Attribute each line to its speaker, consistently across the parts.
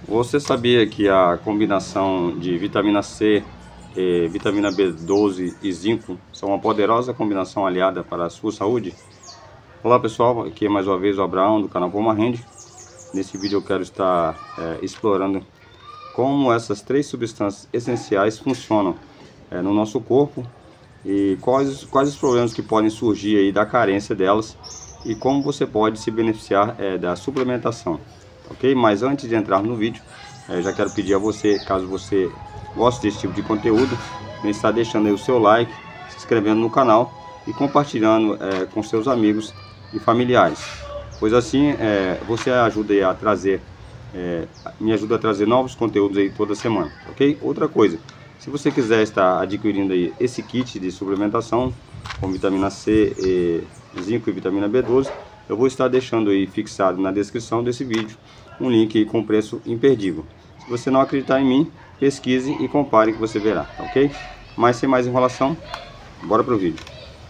Speaker 1: Você sabia que a combinação de vitamina C, vitamina B12 e zinco são uma poderosa combinação aliada para a sua saúde? Olá pessoal, aqui é mais uma vez o Abraão do canal Poma Rende. Nesse vídeo eu quero estar explorando como essas três substâncias essenciais funcionam no nosso corpo e quais os problemas que podem surgir aí da carência delas e como você pode se beneficiar da suplementação, ok? Mas antes de entrar no vídeo, já quero pedir a você, caso você goste desse tipo de conteúdo, está deixando aí o seu like, se inscrevendo no canal e compartilhando com seus amigos e familiares, pois assim você ajuda aí a trazer, me ajuda a trazer novos conteúdos aí toda semana, ok? Outra coisa, se você quiser estar adquirindo aí esse kit de suplementação com vitamina C, zinco e vitamina B12, eu vou estar deixando aí fixado na descrição desse vídeo um link aí com preço imperdível. Se você não acreditar em mim, pesquise e compare que você verá, ok? Mas sem mais enrolação, bora pro vídeo.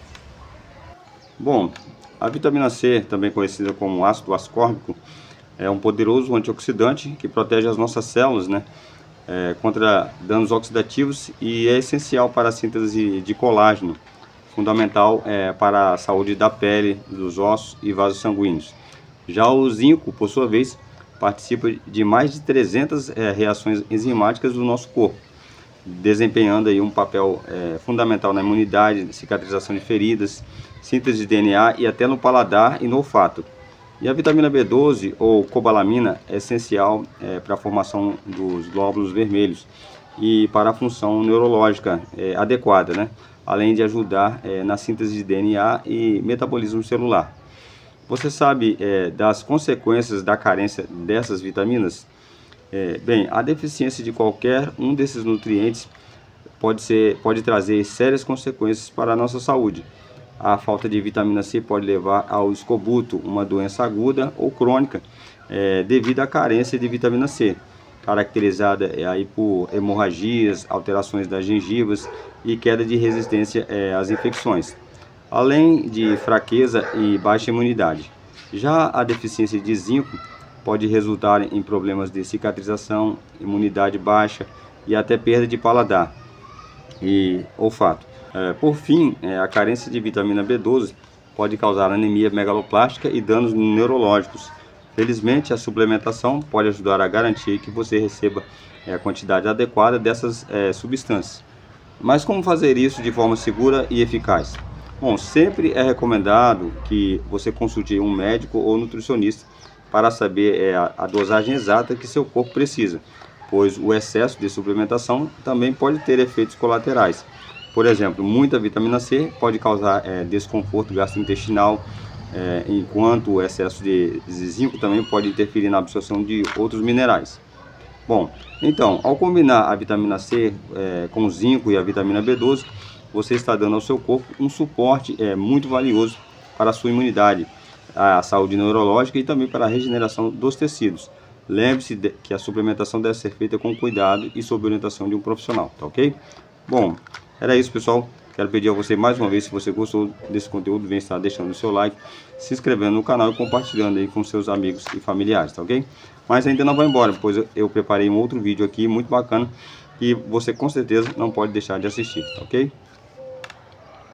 Speaker 1: Bom, a vitamina C, também conhecida como ácido ascórbico, é um poderoso antioxidante que protege as nossas células, contra danos oxidativos e é essencial para a síntese de colágeno, fundamental para a saúde da pele, dos ossos e vasos sanguíneos. Já o zinco, por sua vez, participa de mais de 300 reações enzimáticas do nosso corpo, desempenhando aí um papel fundamental na imunidade, cicatrização de feridas, síntese de DNA e até no paladar e no olfato. E a vitamina B12 ou cobalamina é essencial para a formação dos glóbulos vermelhos e para a função neurológica adequada, além de ajudar na síntese de DNA e metabolismo celular. Você sabe das consequências da carência dessas vitaminas? Bem, a deficiência de qualquer um desses nutrientes pode trazer sérias consequências para a nossa saúde. A falta de vitamina C pode levar ao escobuto, uma doença aguda ou crônica, devido à carência de vitamina C, caracterizada aí por hemorragias, alterações das gengivas e queda de resistência às infecções, além de fraqueza e baixa imunidade. Já a deficiência de zinco pode resultar em problemas de cicatrização, imunidade baixa e até perda de paladar e olfato. Por fim, a carência de vitamina B12 pode causar anemia megaloplástica e danos neurológicos. Felizmente, a suplementação pode ajudar a garantir que você receba a quantidade adequada dessas substâncias. Mas como fazer isso de forma segura e eficaz? Bom, sempre é recomendado que você consulte um médico ou nutricionista para saber a dosagem exata que seu corpo precisa, pois o excesso de suplementação também pode ter efeitos colaterais. Por exemplo, muita vitamina C pode causar desconforto gastrointestinal, enquanto o excesso de zinco também pode interferir na absorção de outros minerais. Bom, então, ao combinar a vitamina C com o zinco e a vitamina B12, você está dando ao seu corpo um suporte muito valioso para a sua imunidade, a saúde neurológica e também para a regeneração dos tecidos. Lembre-se que a suplementação deve ser feita com cuidado e sob orientação de um profissional, tá ok? Bom, era isso, pessoal. Quero pedir a você mais uma vez, se você gostou desse conteúdo, vem estar deixando o seu like, se inscrevendo no canal e compartilhando aí com seus amigos e familiares, tá ok? Mas ainda não vai embora, pois eu preparei um outro vídeo aqui muito bacana e você com certeza não pode deixar de assistir, tá ok?